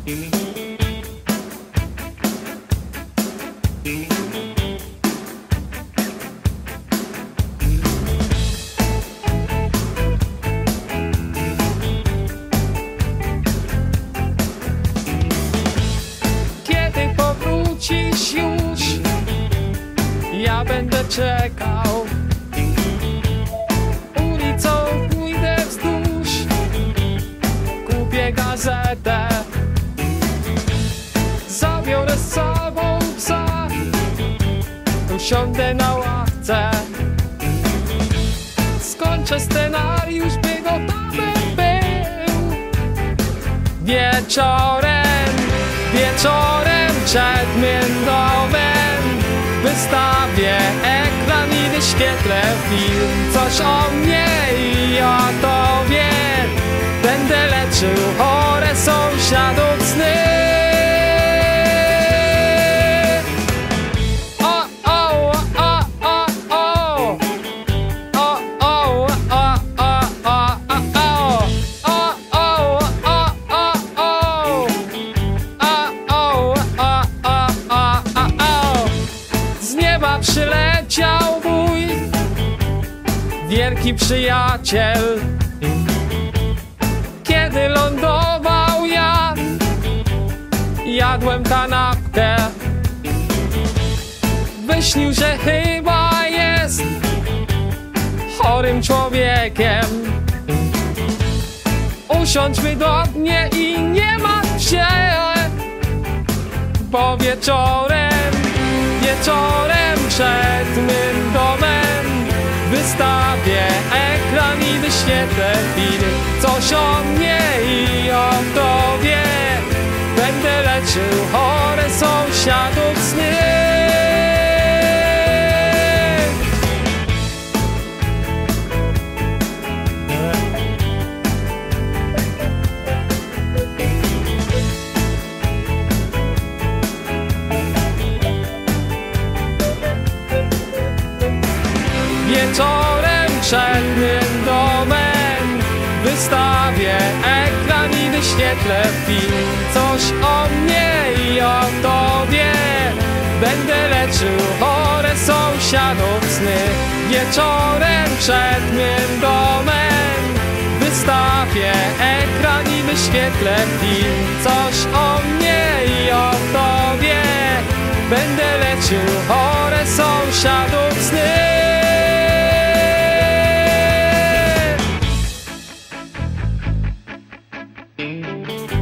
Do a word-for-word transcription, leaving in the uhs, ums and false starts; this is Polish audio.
Kiedy powrócisz już, ja będę czekał. Ulicą pójdę wzdłuż, kupię gazetę, zabiorę z sobą psa, usiądę na ławce, skończę scenariusz, by gotowy był. Wieczorem, wieczorem przed mym domem wystawię ekran i wyświetlę film. Coś o mnie i o tobie, będę leczył chore sąsiadów sny. O, o, o, o, o. O, o, o, o, o, o. O, o, o, o, o. O, o, o, o, o, o. Z nieba przyleciał mój wielki przyjaciel. Kiedy lądował ja, jadłem kanapkę. Wyśnił, że chyba jest chorym człowiekiem. Usiądź wygodnie i nie martw się, bo wieczorem, wieczorem przed mym domem wystawię ekran i wyświetlę film. Coś o mnie i o tobie, będę leczył chore sąsiadów sny. Wieczorem przed mym domem wystawię ekran i wyświetlę film. Coś o mnie i o tobie, będę leczył chore sąsiadów sny. Wieczorem przed mym domem wystawię ekran i wyświetlę film. Coś o mnie i o tobie, będę leczył chore sąsiadów sny.